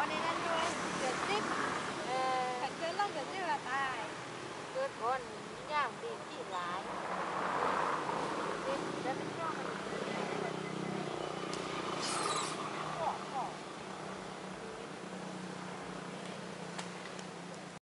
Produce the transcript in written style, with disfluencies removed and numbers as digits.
ในนั้นด้วยเกิดจิ๊บถ้าเกิดล่องเกิดจิ๊บละตายเกิดคนย่างดีที่หลาย